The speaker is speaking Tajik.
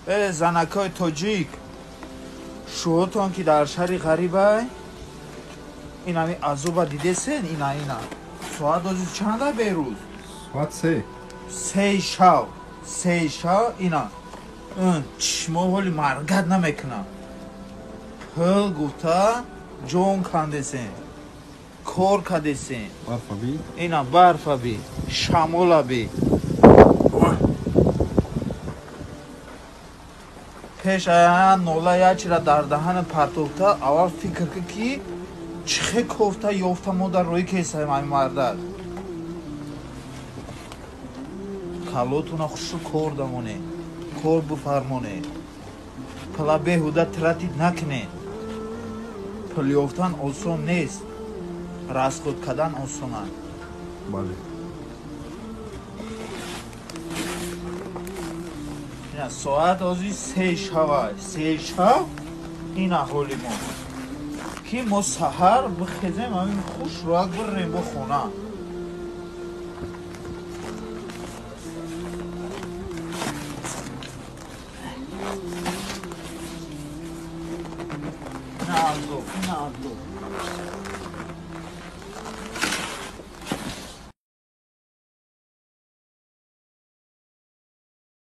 занакҳои тоҷик шуҳотон ки дар шаҳри ғарибай инами азоба дидесен ина соат ози чанда берӯз Soat 3. се шав ина чишмо ҳоли маргад намекунам пил гуфта ҷон кандесен кор кадесен Barfabi. ина барфаби шамолаби пеш аян нола ячира дар даҳани партофта аввал фикр кӣ ки чихе кофта ёфта мо дар рӯи кесаем ами мардак калотуна хушу кор дамоне кор буфармоне пила беҳуда тиратид накунед пил ёфтан осон нест расход кардан осонанд Bale. соат ози се шавай се шав ин аҳоли мо ки мо саҳар бихезем ҳамин хуш роҳак бирем бо хона ина абзо